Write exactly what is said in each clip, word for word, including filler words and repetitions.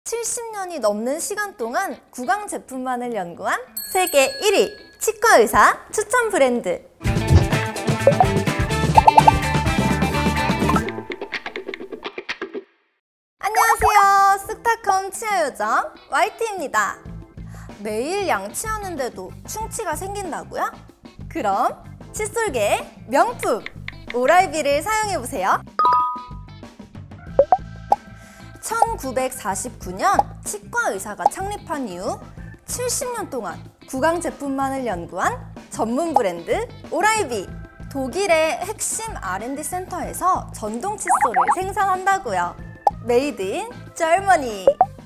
칠십 년이 넘는 시간 동안 구강 제품만을 연구한 세계 일 위 치과의사 추천 브랜드. 안녕하세요. 쑥타컴 치아요정 와이티입니다. 매일 양치하는데도 충치가 생긴다고요? 그럼 칫솔계의 명품 오랄비를 사용해보세요. 천구백사십구 년 치과의사가 창립한 이후 칠십 년 동안 구강 제품만을 연구한 전문 브랜드 오랄비. 독일의 핵심 알 앤 디 센터에서 전동 칫솔을 생산한다고요. 메이드 인 젊머니.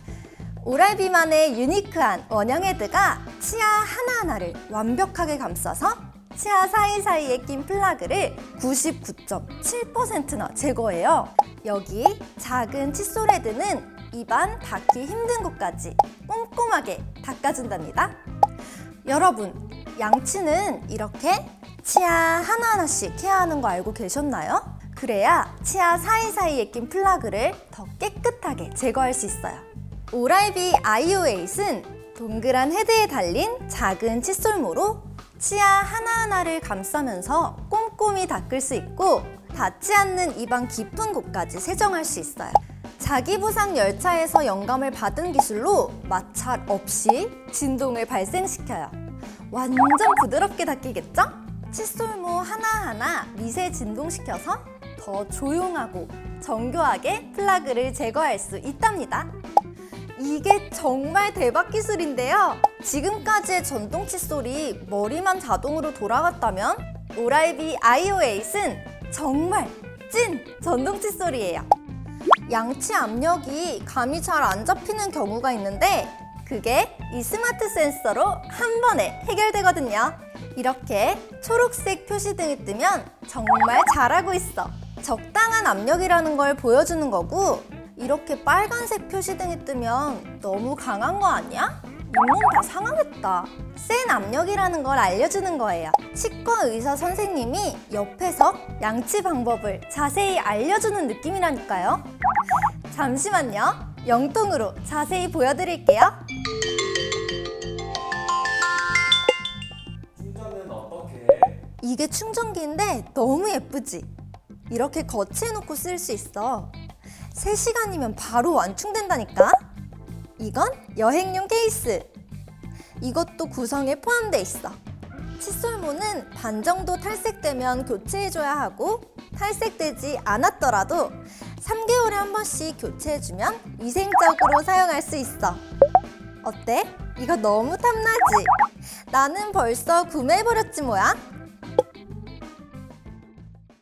오랄비만의 유니크한 원형 헤드가 치아 하나하나를 완벽하게 감싸서 치아 사이사이에 낀 플라그를 구십구 점 칠 퍼센트나 제거해요. 여기 작은 칫솔 헤드는 입안 닿기 힘든 곳까지 꼼꼼하게 닦아준답니다. 여러분, 양치는 이렇게 치아 하나하나씩 해야 하는 거 알고 계셨나요? 그래야 치아 사이사이에 낀 플라그를 더 깨끗하게 제거할 수 있어요. 오랄비 아이오에잇은 동그란 헤드에 달린 작은 칫솔모로 치아 하나하나를 감싸면서 꼼꼼히 닦을 수 있고 닿지 않는 입안 깊은 곳까지 세정할 수 있어요. 자기부상 열차에서 영감을 받은 기술로 마찰 없이 진동을 발생시켜요. 완전 부드럽게 닦이겠죠? 칫솔모 하나하나 미세 진동시켜서 더 조용하고 정교하게 플라그를 제거할 수 있답니다. 이게 정말 대박 기술인데요. 지금까지의 전동 칫솔이 머리만 자동으로 돌아갔다면 오랄비 아이오에잇은 정말 찐 전동 칫솔이에요. 양치 압력이 감이 잘 안 잡히는 경우가 있는데 그게 이 스마트 센서로 한 번에 해결되거든요. 이렇게 초록색 표시등이 뜨면 정말 잘하고 있어, 적당한 압력이라는 걸 보여주는 거고, 이렇게 빨간색 표시등이 뜨면 너무 강한 거 아니야? 잇몸 다 상하겠다. 센 압력이라는 걸 알려주는 거예요. 치과 의사 선생님이 옆에서 양치 방법을 자세히 알려주는 느낌이라니까요. 잠시만요. 영통으로 자세히 보여드릴게요. 충전은 어떻게? 이게 충전기인데 너무 예쁘지? 이렇게 거치해놓고 쓸 수 있어. 세 시간이면 바로 완충된다니까? 이건 여행용 케이스. 이것도 구성에 포함돼 있어. 칫솔모는 반 정도 탈색되면 교체해줘야 하고, 탈색되지 않았더라도 삼 개월에 한 번씩 교체해주면 위생적으로 사용할 수 있어. 어때? 이거 너무 탐나지? 나는 벌써 구매해버렸지 뭐야?